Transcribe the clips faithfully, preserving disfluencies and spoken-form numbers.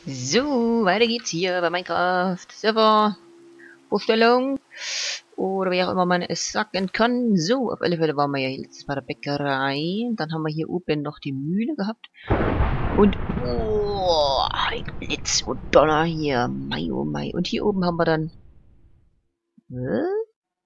So, weiter geht's hier bei Minecraft Server Vorstellung oder wie auch immer man es sagen kann. So, auf alle Fälle waren wir ja jetzt bei der Bäckerei. Dann haben wir hier oben noch die Mühle gehabt. Und, oh, ein Blitz und Donner hier. Mai, oh Mai. Und hier oben haben wir dann äh,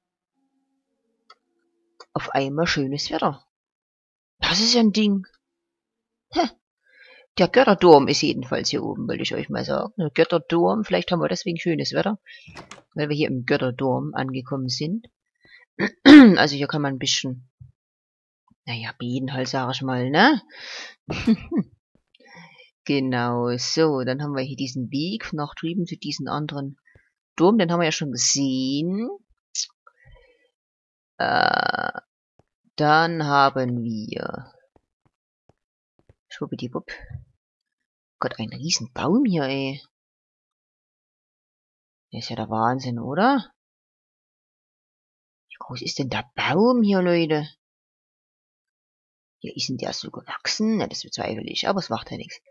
auf einmal schönes Wetter. Das ist ja ein Ding. Hä? Der Götterdurm ist jedenfalls hier oben, wollte ich euch mal sagen. Der Götterdurm, vielleicht haben wir deswegen schönes Wetter, weil wir hier im Götterdurm angekommen sind. Also hier kann man ein bisschen, naja, beten halt, sag ich mal, ne? Genau, so, dann haben wir hier diesen Weg nach drüben zu diesem anderen Turm, den haben wir ja schon gesehen. Äh, dann haben wir, schwuppdiwupp, Gott, ein riesen Baum hier, ey. Das ist ja der Wahnsinn, oder? Wie groß ist denn der Baum hier, Leute? Hier ist denn der so gewachsen? Na, das bezweifle ich, aber es macht ja nichts.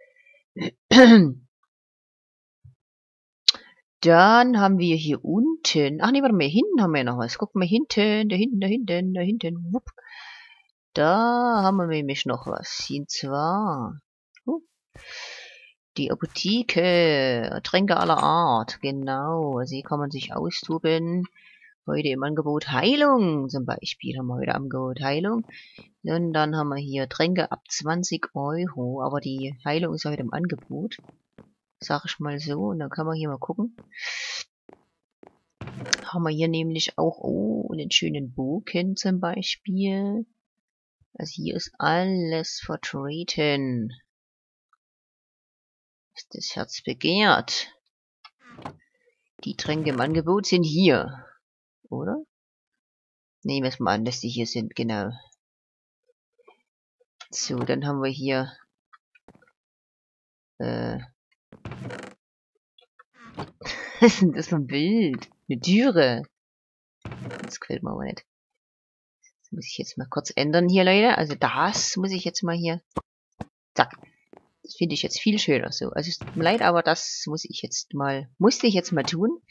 Dann haben wir hier unten, ach nee, warte mal, hier hinten haben wir noch was. Guck mal, hinten, da hinten, da hinten, da hinten, wupp. Da haben wir nämlich noch was. Und zwar, uh, die Apotheke, Tränke aller Art, genau. Also hier kann man sich austoben. Heute im Angebot Heilung zum Beispiel haben wir heute am Angebot Heilung. Und dann haben wir hier Tränke ab zwanzig Euro, aber die Heilung ist heute im Angebot. Sag ich mal so, und dann kann man hier mal gucken. Haben wir hier nämlich auch, oh, einen schönen Bogen zum Beispiel. Also hier ist alles vertreten. Ist das Herz begehrt. Die Tränke im Angebot sind hier. Oder? Nehmen wir es mal an, dass die hier sind, genau. So, dann haben wir hier äh, was ist denn das für ein Bild? Eine Türe. Das gefällt mir aber nicht. Das muss ich jetzt mal kurz ändern hier, Leute. Also das muss ich jetzt mal hier. Zack. Das finde ich jetzt viel schöner so. Also es tut mir leid, aber das muss ich jetzt mal, musste ich jetzt mal tun.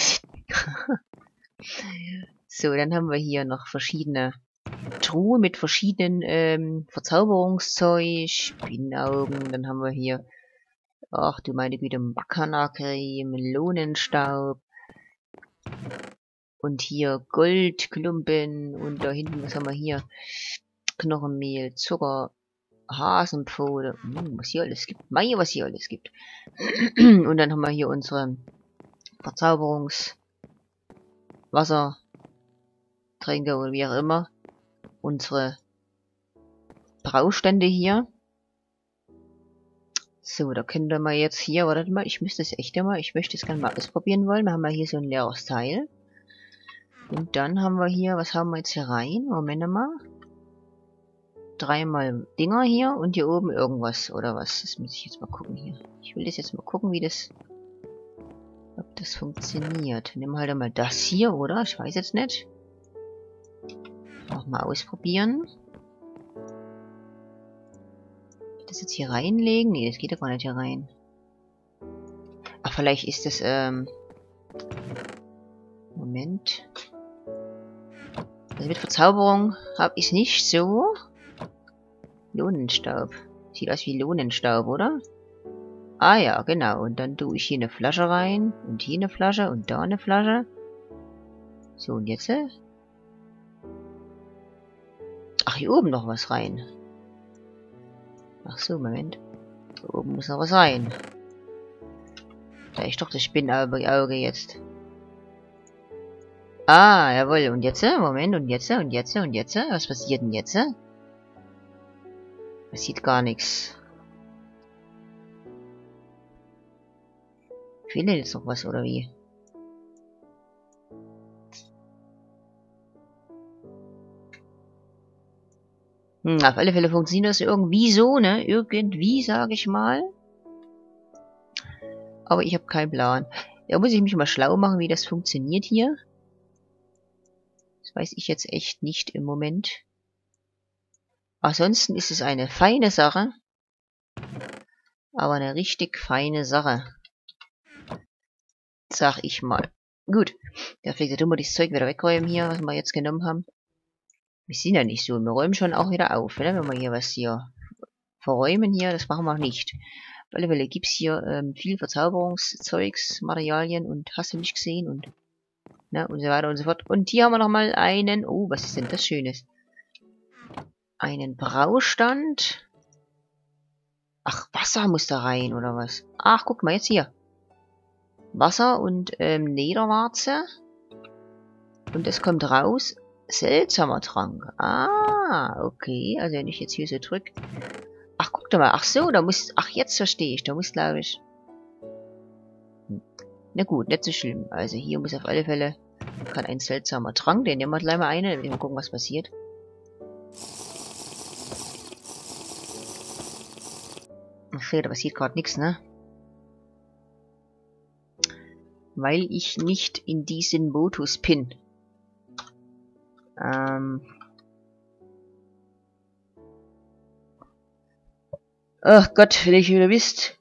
So, dann haben wir hier noch verschiedene Truhen mit verschiedenen ähm, Verzauberungszeug, Spinnaugen. Dann haben wir hier, ach du meine Güte, Makana-Creme, Melonenstaub. Und hier Goldklumpen. Und da hinten, was haben wir hier? Knochenmehl, Zucker, Hasenpfote. Hm, was hier alles gibt. Mei, was hier alles gibt. Und dann haben wir hier unsere Verzauberungswasser, Tränke oder wie auch immer. Unsere Braustände hier. So, da können wir mal jetzt hier, wartet mal, ich müsste es echt mal, ich möchte es gerne mal ausprobieren wollen. Wir haben mal hier so ein leeres Teil. Und dann haben wir hier, was haben wir jetzt hier rein? Moment mal. Dreimal Dinger hier und hier oben irgendwas, oder was? Das muss ich jetzt mal gucken hier. Ich will das jetzt mal gucken, wie das, ob das funktioniert. Nehmen wir halt einmal das hier, oder? Ich weiß jetzt nicht. Auch mal ausprobieren. Das jetzt hier reinlegen? Nee, das geht ja gar nicht hier rein. Ach, vielleicht ist das, ähm... Moment. Also mit Verzauberung habe ich nicht so. Lohnenstaub. Sieht aus wie Lohnenstaub, oder? Ah ja, genau. Und dann tue ich hier eine Flasche rein. Und hier eine Flasche. Und da eine Flasche. So, und jetzt? Ach, hier oben noch was rein. Ach so, Moment. Hier oben muss noch was rein. Da ist doch das Spinnauge jetzt. Ah, jawohl. Und jetzt? Moment. Und jetzt? Und jetzt? Und jetzt? Was passiert denn jetzt? Passiert gar nichts. Fehlt denn jetzt noch was, oder wie? Hm, auf alle Fälle funktioniert das irgendwie so, ne? Irgendwie, sage ich mal. Aber ich habe keinen Plan. Da muss ich mich mal schlau machen, wie das funktioniert hier. Das weiß ich jetzt echt nicht im Moment. Ansonsten ist es eine feine Sache. Aber eine richtig feine Sache. Sag ich mal. Gut. Da fliegt der Dummer das Zeug wieder wegräumen hier, was wir jetzt genommen haben. Wir sind ja nicht so. Wir räumen schon auch wieder auf, ne? Wenn wir hier was hier verräumen hier, das machen wir nicht. Auf alle Fälle gibt es hier ähm, viel Verzauberungszeugs, Materialien und hast du nicht gesehen und, ne, und so weiter und so fort. Und hier haben wir nochmal einen, oh, was ist denn das Schönes? Einen Braustand. Ach, Wasser muss da rein, oder was? Ach, guck mal, jetzt hier. Wasser und ähm, Lederwarze. Und es kommt raus. Seltsamer Trank. Ah, okay. Also wenn ich jetzt hier so drücke. Ach, guck doch mal. Ach so, da muss... Ach, jetzt verstehe ich. Da muss, glaube ich... Hm. Na gut, nicht so schlimm. Also hier muss auf alle Fälle... Kann ein seltsamer Trank. Den nehmen wir gleich mal eine. Dann mal gucken, was passiert. Ach, da passiert gerade nichts, ne? Weil ich nicht in diesen Modus bin. Ähm... Ach Gott, wenn ich wieder wisst.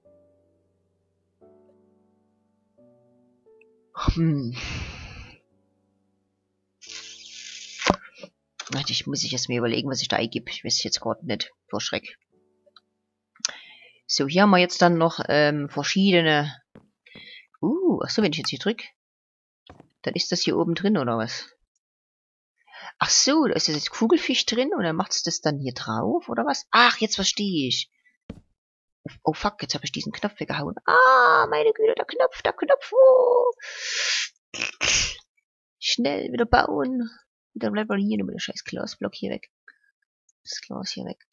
Hm. Ich muss ich jetzt mir überlegen, was ich da eingebe. Ich weiß jetzt gerade nicht. Vor Schreck. So, hier haben wir jetzt dann noch ähm, verschiedene... Uh, achso, wenn ich jetzt hier drücke, dann ist das hier oben drin, oder was? Ach so, da ist jetzt Kugelfisch drin und dann macht es das dann hier drauf, oder was? Ach, jetzt verstehe ich. Oh fuck, jetzt habe ich diesen Knopf weggehauen. Ah, meine Güte, der Knopf, der Knopf. Oh. Schnell wieder bauen. Dann bleibt mal hier nur der scheiß Glasblock hier weg. Das Glas hier weg.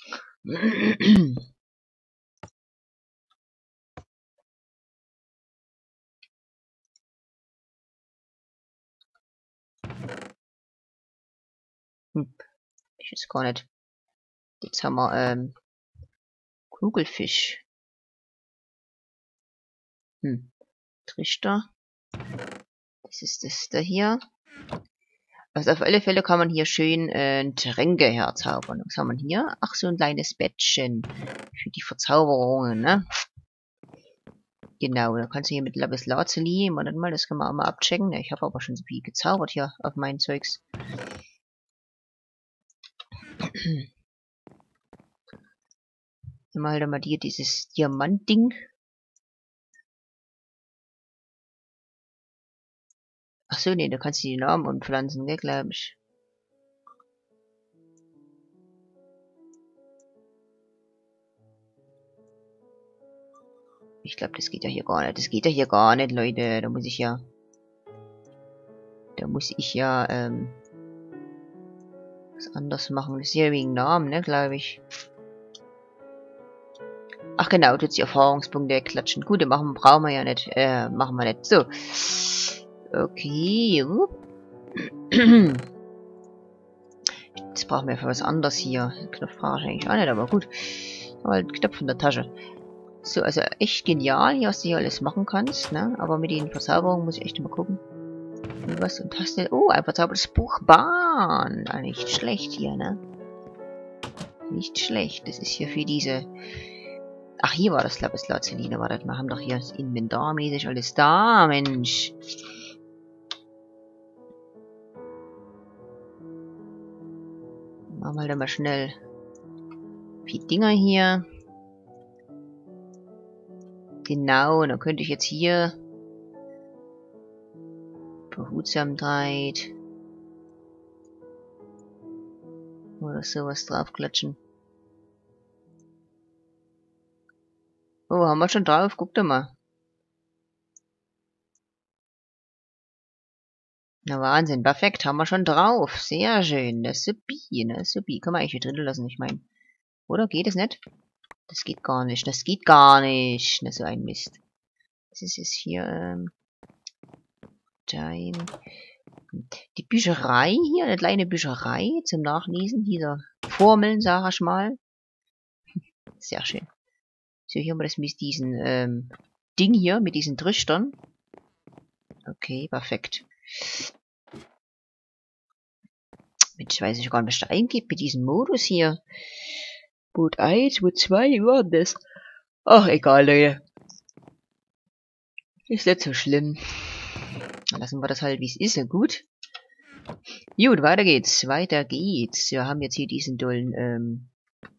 Hm, ich weiß gar nicht. Jetzt haben wir, ähm, Kugelfisch. Hm, Trichter. Das ist das da hier. Also auf alle Fälle kann man hier schön äh, Tränke herzaubern. Was haben wir hier? Ach, so ein kleines Bettchen. Für die Verzauberungen, ne? Genau, da kannst du hier mit Lapislazuli, mal mal, das können wir auch mal abchecken. Ich habe aber schon so viel gezaubert hier auf mein Zeugs. Mal halt mal hier dieses Diamantding. Ach so, nee, da kannst du die Namen umpflanzen, gell, glaube ich. Ich glaube, das geht ja hier gar nicht. Das geht ja hier gar nicht, Leute. Da muss ich ja... Da muss ich ja, ähm... was anderes machen. Das ist ja wegen Namen, ne, glaube ich. Ach genau, tut die Erfahrungspunkte klatschen. Gut, den machen, brauchen wir ja nicht. Äh, machen wir nicht. So. Okay. Jetzt brauchen wir für was anderes hier. Den Knopf brauche ich eigentlich auch nicht, aber gut. Aber halt Knopf in der Tasche. So, also echt genial, hier, was du hier alles machen kannst, ne? Aber mit den Verzauberungen muss ich echt mal gucken. Was und Taste. Oh, ein verzaubertes Buch Bahn. Ah, nicht schlecht hier, ne? Nicht schlecht. Das ist hier für diese... Ach, hier war das Lapislazuli. Warte mal, haben doch hier inventarmäßig alles da, Mensch. Machen wir halt mal schnell die Dinger hier. Genau, und dann könnte ich jetzt hier Behutsamkeit oder sowas draufklatschen. Oh, haben wir schon drauf? Guck doch mal. Na Wahnsinn, perfekt, haben wir schon drauf. Sehr schön, das ist supi, ne, supi. Kann man eigentlich hier drin lassen, ich meine. Oder geht es nicht? Das geht gar nicht, das geht gar nicht. Das ist so ein Mist. Das ist jetzt hier, ähm, dein... Die Bücherei hier, eine kleine Bücherei zum Nachlesen dieser Formeln, sag ich mal. Sehr schön. So, hier haben wir das mit diesen, ähm, Ding hier, mit diesen Trichtern. Okay, perfekt. Ich weiß nicht gar nicht, was da eingibt mit diesem Modus hier. Boot eins, Boot zwei, wie war das? Ach, egal, Leute. Ist nicht so schlimm. Dann lassen wir das halt, wie es ist. Ja, gut. Gut, weiter geht's. Weiter geht's. Wir haben jetzt hier diesen dollen ähm,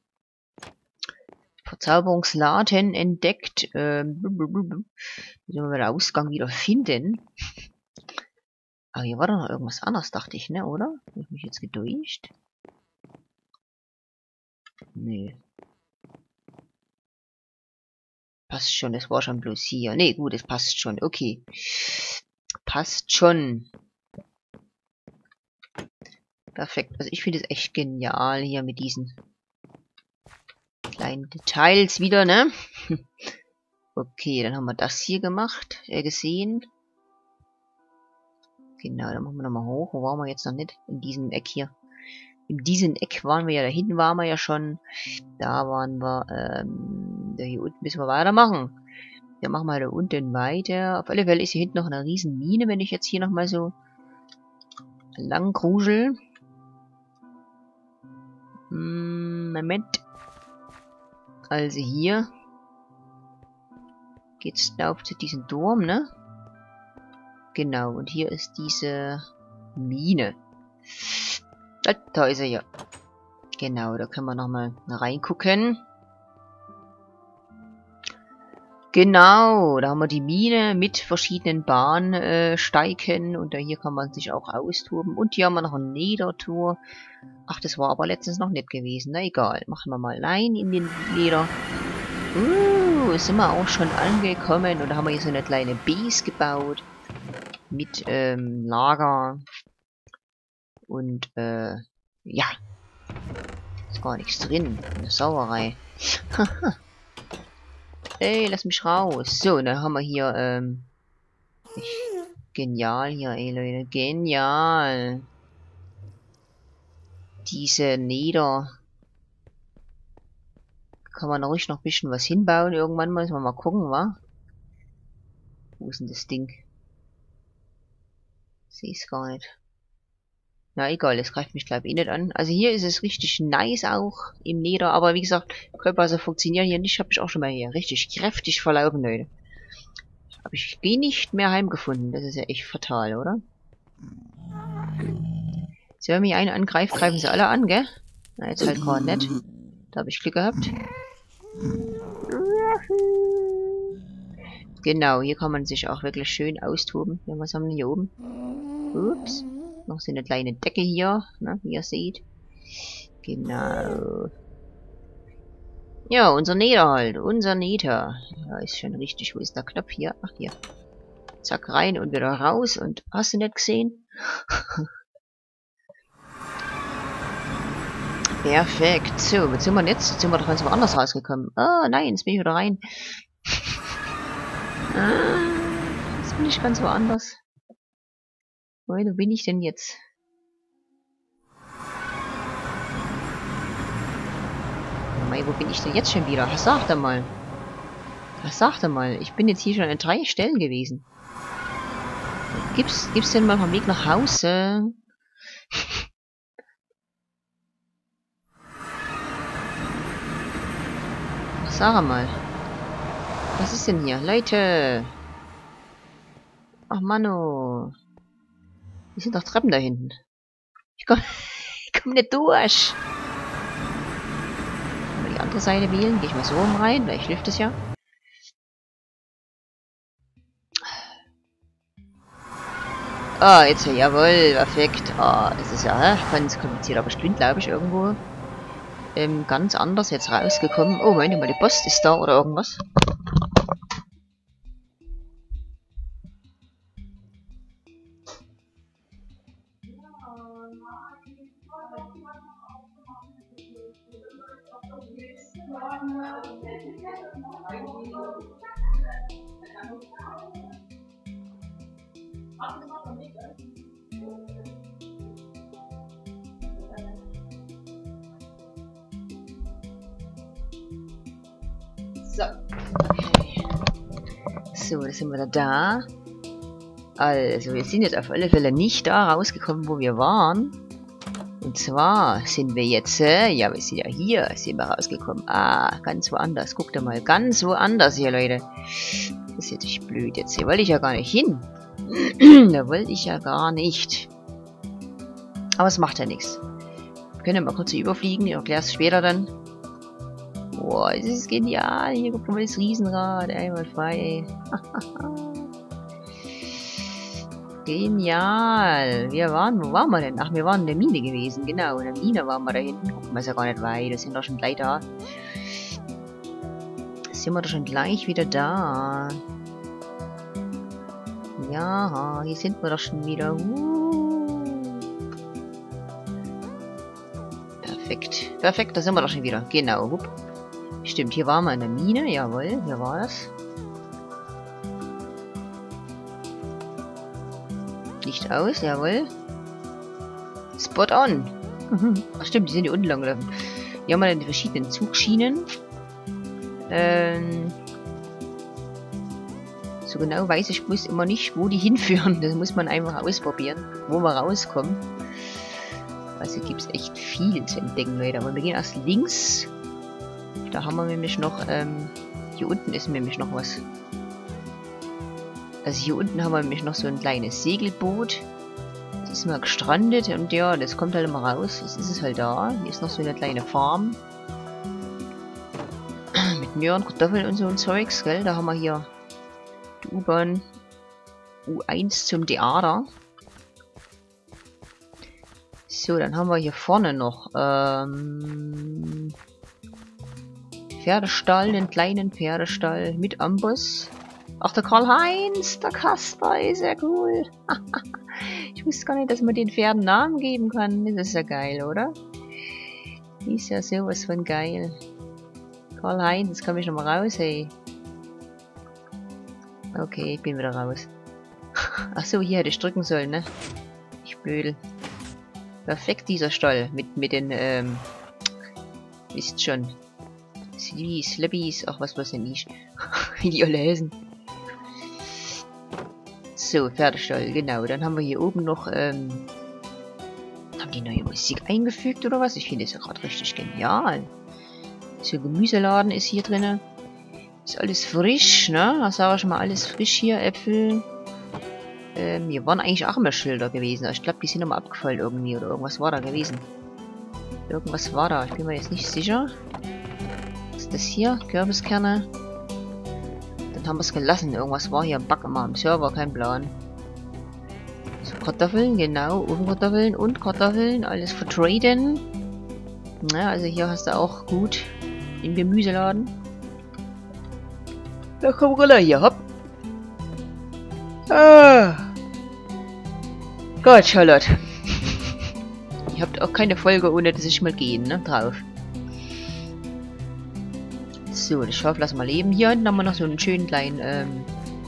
Verzauberungsladen entdeckt. Ähm, müssen wir mal den Ausgang wieder finden. Aber hier war doch noch irgendwas anderes, dachte ich, ne, oder? Hab ich mich jetzt gedurcht? Nee. Passt schon, das war schon bloß hier. Nee, gut, es passt schon. Okay. Passt schon. Perfekt. Also ich finde es echt genial hier mit diesen kleinen Details wieder, ne? Okay, dann haben wir das hier gemacht, äh, gesehen. Genau, dann machen wir nochmal hoch. Wo waren wir jetzt noch nicht? In diesem Eck hier. In diesem Eck waren wir ja, da hinten waren wir ja schon. Da waren wir, ähm, da hier unten müssen wir weitermachen. Wir machen mal da unten weiter. Auf alle Fälle ist hier hinten noch eine riesen Mine, wenn ich jetzt hier nochmal so lang krusel. Hm, Moment. Also hier geht's auf zu diesem Turm, ne? Genau, und hier ist diese Mine. Da, da ist er ja. Genau, da können wir nochmal reingucken. Genau, da haben wir die Mine mit verschiedenen Bahnsteigen äh, und da hier kann man sich auch austoben. Und hier haben wir noch ein Nether-Tour. Ach, das war aber letztens noch nicht gewesen. Na egal, machen wir mal rein in den Leder. Uh, sind wir auch schon angekommen und da haben wir hier so eine kleine Base gebaut. Mit ähm, Lager. Und äh, ja. Ist gar nichts drin. Eine Sauerei. Ey, lass mich raus. So, dann haben wir hier, ähm... Ich, genial hier, ey, Leute. Genial. Diese Nether. Kann man ruhig noch ein bisschen was hinbauen. Irgendwann müssen wir mal gucken, wa? Wo ist denn das Ding? Sehe es gar nicht. Na egal, das greift mich glaube ich eh nicht an. Also hier ist es richtig nice auch im Nether, aber wie gesagt, Körper funktionieren hier nicht. Habe ich auch schon mal hier richtig kräftig verlaufen, Leute. Aber ich gehe nicht mehr heimgefunden. Das ist ja echt fatal, oder? So, wenn mich einer angreift, greifen sie alle an, gell? Na, jetzt halt gerade nicht. Da habe ich Glück gehabt. Genau, hier kann man sich auch wirklich schön austoben. Ja, was haben wir hier oben? Ups. Noch so eine kleine Decke hier, ne, wie ihr seht. Genau. Ja, unser Nether halt. Unser Nether. Ja, ist schon richtig. Wo ist der Knopf hier? Ach, hier. Zack, rein und wieder raus. Und hast du nicht gesehen? Perfekt. So, wo sind wir jetzt? Jetzt sind wir doch ganz woanders rausgekommen. Ah, nein, jetzt bin ich wieder rein. Ah, jetzt bin ich ganz woanders. Wo bin ich denn jetzt? Mei, wo bin ich denn jetzt schon wieder? Was sagt er mal? Was sagt er mal? Ich bin jetzt hier schon an drei Stellen gewesen. Gibt's, gibt's denn mal einen Weg nach Hause? Sag mal. Was ist denn hier? Leute! Ach, Mano. Hier sind doch Treppen da hinten. Ich komm, ich komm nicht durch. Mal die andere Seite wählen. Gehe ich mal so rum rein. Vielleicht hilft es ja. Ah, jetzt, jawohl, perfekt. Ah, das ist ja hä, ganz kompliziert, aber ich bin, glaube ich, irgendwo ähm, ganz anders jetzt rausgekommen. Oh, meine mal, die Post ist da oder irgendwas. So. Okay. So, da sind wir da. Also, wir sind jetzt auf alle Fälle nicht da rausgekommen, wo wir waren. Und zwar sind wir jetzt, äh, ja, wir sind ja hier, sind wir rausgekommen. Ah, ganz woanders. Guckt ihr mal, ganz woanders hier, Leute. Das ist jetzt blöd jetzt. Hier wollte ich ja gar nicht hin. Da wollte ich ja gar nicht. Aber es macht ja nichts. Wir können ja mal kurz hier überfliegen. Ich erkläre es später dann. Boah, das ist genial. Hier guckt mal das Riesenrad. Einmal frei. Genial. Wir waren, wo waren wir denn? Ach, wir waren in der Mine gewesen. Genau, in der Mine waren wir da hinten. Gucken wir es ja gar nicht weit. Wir sind doch schon gleich da. Sind wir doch schon gleich wieder da. Ja, hier sind wir doch schon wieder. Uh. Perfekt. Perfekt, da sind wir doch schon wieder. Genau. Hup. Stimmt, hier waren wir in der Mine. Jawohl, hier war das. Licht aus, jawohl. Spot on. Ach stimmt, die sind hier unten lang gelaufen. Hier haben wir dann die verschiedenen Zugschienen. Ähm... So genau weiß ich bloß immer nicht, wo die hinführen. Das muss man einfach ausprobieren, wo wir rauskommen. Also gibt es echt viel zu entdecken, Leute. Aber wir gehen erst links. Da haben wir nämlich noch, ähm, hier unten ist nämlich noch was. Also hier unten haben wir nämlich noch so ein kleines Segelboot. Das ist mal gestrandet und ja, das kommt halt immer raus. Jetzt ist es halt da. Hier ist noch so eine kleine Farm. Mit Möhren, Kartoffeln und so ein Zeugs, gell? Da haben wir hier die U-Bahn U eins zum Theater. So, dann haben wir hier vorne noch ähm, Pferdestall, einen kleinen Pferdestall mit Amboss. Ach, der Karl-Heinz, der Kasper, ist ja cool. Ich wusste gar nicht, dass man den Pferden Namen geben kann. Das ist ja geil, oder? Ist ja sowas von geil. Karl-Heinz, jetzt komme ich nochmal raus, hey. Okay, ich bin wieder raus. Achso, hier hätte ich drücken sollen, ne? Ich blödel. Perfekt, dieser Stall. Mit, mit den, ähm... wisst schon. Sleebies, Slabbies, ach, was was denn nicht. Wie die alle lesen. So, Pferdestall, genau. Dann haben wir hier oben noch, ähm... haben die neue Musik eingefügt oder was? Ich finde das ja gerade richtig genial. So, Gemüseladen ist hier drinne. Ist alles frisch, ne? Da sage ich mal, alles frisch hier. Äpfel. Ähm, hier waren eigentlich auch immer Schilder gewesen. Ich glaube, die sind immer abgefallen irgendwie. Oder irgendwas war da gewesen. Irgendwas war da. Ich bin mir jetzt nicht sicher. Was ist das hier? Kürbiskerne. Dann haben wir es gelassen. Irgendwas war hier im Back immer am Server. Kein Plan. So, Kartoffeln. Genau. Ofenkartoffeln und Kartoffeln. Alles vertraden. Na, also hier hast du auch gut den Gemüseladen. Da komm runter hier, hopp. Ah. Gott, Charlotte. Ihr habt auch keine Folge, ohne dass ich mal gehen, ne? Drauf. So, das Schaf lassen wir leben. Hier hinten haben wir noch so einen schönen kleinen ähm,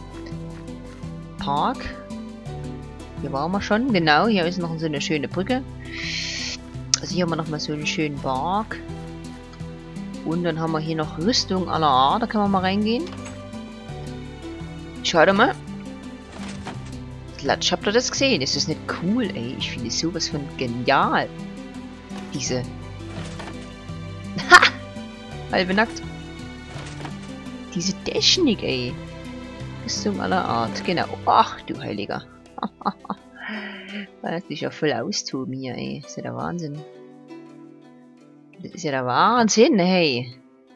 Park. Hier waren wir schon. Genau, hier ist noch so eine schöne Brücke. Also hier haben wir noch mal so einen schönen Park. Und dann haben wir hier noch Rüstung aller Art. Da kann man mal reingehen. Schaut mal. Latsch, habt ihr das gesehen? Ist das nicht cool, ey? Ich finde sowas von genial. Diese... Ha! Halbe nackt. Diese Technik, ey. Rüstung aller Art. Genau. Ach, du Heiliger. Das ist ja voll austoben hier, ey. Das ist ja der Wahnsinn. Das ist ja der Wahnsinn, hey.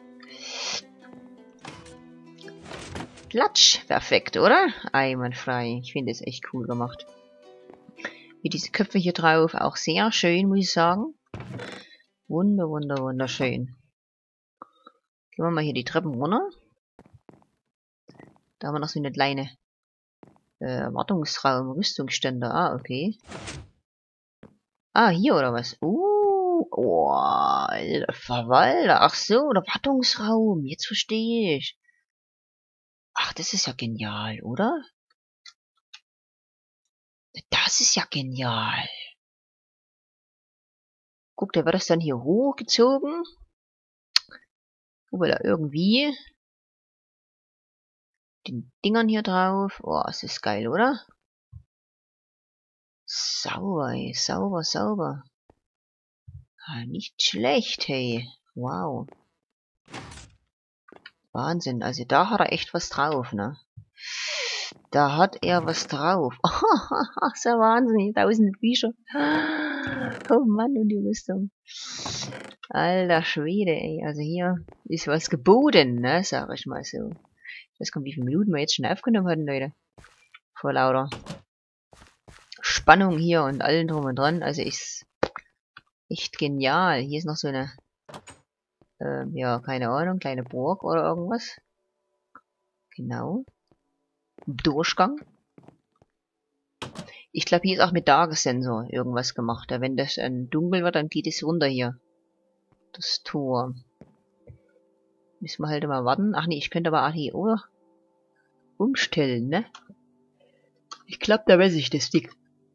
Klatsch. Perfekt, oder? Einwandfrei. Ich finde es echt cool gemacht. Wie diese Köpfe hier drauf. Auch sehr schön, muss ich sagen. Wunder, wunder, wunderschön. Gehen wir mal hier die Treppen runter. Da haben wir noch so eine kleine äh, Wartungsraum, Rüstungsstände. Ah, okay. Ah, hier oder was? Uh, oh, Alter, Verwalter. Ach so, der Wartungsraum. Jetzt verstehe ich. Ach, das ist ja genial, oder? Das ist ja genial. Guck, da wird das dann hier hochgezogen. Guck mal da irgendwie. Den Dingern hier drauf. Oh, das ist geil, oder? Sauber, ey. Sauber, sauber. Ah, nicht schlecht, hey. Wow. Wahnsinn. Also da hat er echt was drauf, ne? Da hat er was drauf. Oh, ist ja Wahnsinn. Tausende Bücher. Oh Mann, und die Rüstung. Alter Schwede, ey. Also hier ist was geboten, ne? Sag ich mal so. Ich weiß gar nicht, wie viele Minuten wir jetzt schon aufgenommen hatten, Leute. Vor lauter Spannung hier und allen drum und dran. Also ist echt genial. Hier ist noch so eine, ähm, ja, keine Ahnung, kleine Burg oder irgendwas. Genau. Durchgang. Ich glaube, hier ist auch mit Tagessensor irgendwas gemacht. Wenn das dann dunkel wird, dann geht es runter hier. Das Tor. Müssen wir halt mal warten. Ach nee, ich könnte aber auch hier oh, umstellen, ne? Ich glaube, da weiß ich das Ding.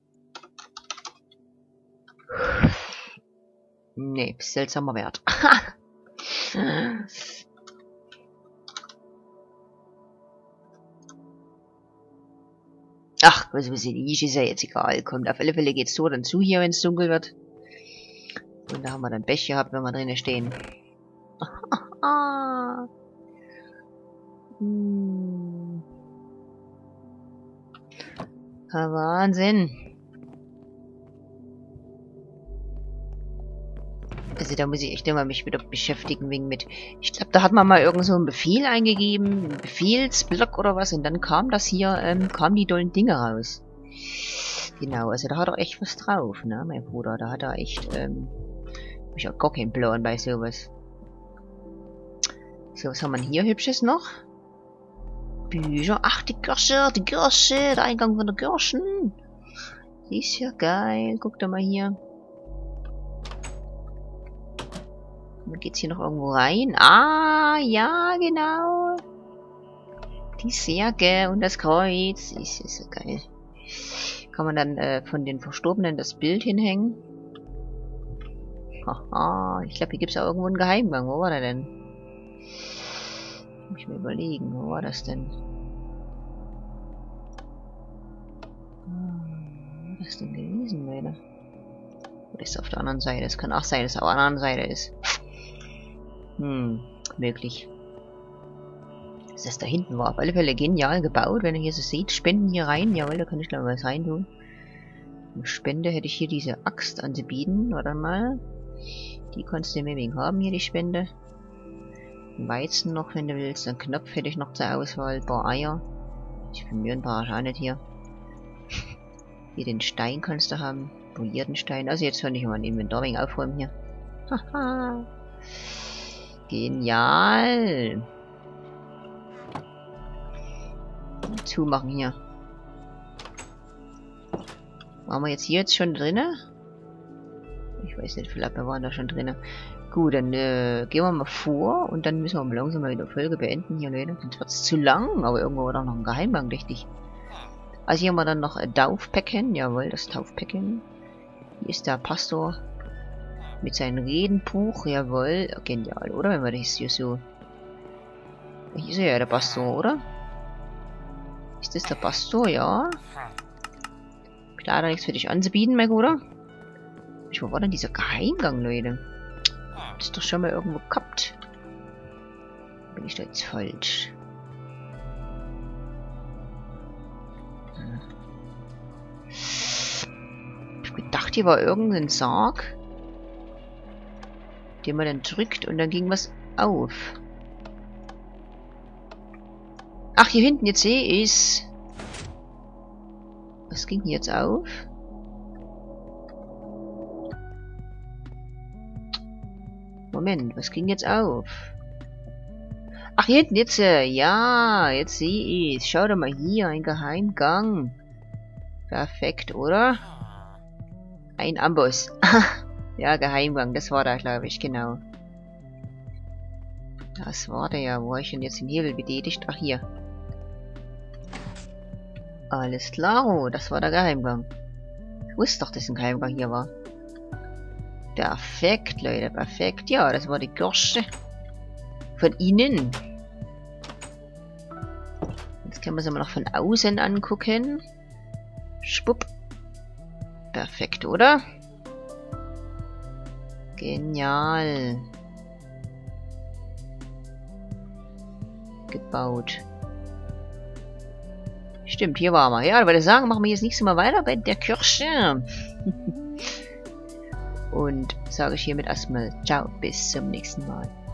Nee, seltsamer Wert. Ach, was weiß ich, ist ja jetzt egal. Kommt, auf alle Fälle geht's so dann zu hier, wenn es dunkel wird. Und da haben wir dann Pech gehabt, wenn wir drinnen stehen. hm. Ja, Wahnsinn. Also da muss ich echt immer mich wieder beschäftigen wegen mit. Ich glaube, da hat man mal irgend so einen Befehl eingegeben, einen Befehlsblock oder was, und dann kam das hier, ähm, kamen die dollen Dinge raus. Genau, also da hat er echt was drauf, ne, mein Bruder. Da hat er echt, ähm, hab ich auch gar keinen Plan bei sowas. So, was haben wir hier Hübsches noch? Bücher. Ach, die Kirche, die Kirche, der Eingang von der Kirchen. Die ist ja geil. Guck doch mal hier. Dann geht's hier noch irgendwo rein. Ah, ja, genau. Die Särge und das Kreuz. Ist, ist so geil. Kann man dann äh, von den Verstorbenen das Bild hinhängen. Haha, ich glaube, hier gibt es auch irgendwo einen Geheimgang. Wo war der denn? Muss ich mir überlegen. Wo war das denn? Hm, wo ist das denn gewesen, Leute? Oder ist es auf der anderen Seite? Es kann auch sein, dass es auf der anderen Seite ist. Hm, möglich. Dass das da hinten war. Auf alle Fälle genial gebaut. Wenn ihr hier so seht, Spenden hier rein. Jawohl, da kann ich gleich mal was rein tun. Und Spende hätte ich hier diese Axt anzubieten. Warte mal. Die kannst du mir wegen haben, hier die Spende. Weizen noch, wenn du willst. Einen Knopf hätte ich noch zur Auswahl. Ein paar Eier. Ich bin mir ein paar auch nicht hier. Hier den Stein kannst du haben. Polierten Stein. Also jetzt kann ich mal ein Inventar wegen aufräumen hier. Haha. Genial. Zumachen hier. Waren wir jetzt hier jetzt schon drinne? Ich weiß nicht, vielleicht wir waren da schon drinne. Gut, dann äh, gehen wir mal vor und dann müssen wir langsam mal wieder Folge beenden hier, Leute. Sonst wird es zu lang, aber irgendwo war doch noch ein Geheimgang, richtig. Also hier haben wir dann noch ein Taufpäckchen. Jawohl, das Taufpäckchen. Hier ist der Pastor mit seinem Redenbuch. Jawohl, genial, oder? Wenn wir das hier so... Hier ist er ja der Pastor, oder? Ist das der Pastor? Ja. Klar, da nichts für dich anzubieten, mein Bruder. Wo war denn dieser Geheimgang, Leute? Das ist doch schon mal irgendwo gehabt. Bin ich da jetzt falsch? Hm. Ich hab gedacht, hier war irgendein Sarg, den man dann drückt und dann ging was auf. Ach, hier hinten, jetzt sehe ich's. Was ging hier jetzt auf? Moment, was ging jetzt auf? Ach, hier hinten jetzt, äh, ja, jetzt sehe ich's. Schau doch mal hier, ein Geheimgang. Perfekt, oder? Ein Amboss. Ja, Geheimgang, das war da, glaube ich, genau. Das war der ja, wo ich denn jetzt den Hebel betätigt? Ach, hier. Alles klar, das war der Geheimgang. Ich wusste doch, dass ein Geheimgang hier war. Perfekt, Leute, perfekt. Ja, das war die Kirche von innen. Jetzt können wir sie mal noch von außen angucken. Schwupp. Perfekt, oder? Genial. Gebaut. Stimmt, hier waren wir. Ja, dann würde ich sagen, machen wir jetzt nächstes Mal weiter bei der Kirche. Und sage ich hiermit erstmal ciao, bis zum nächsten Mal.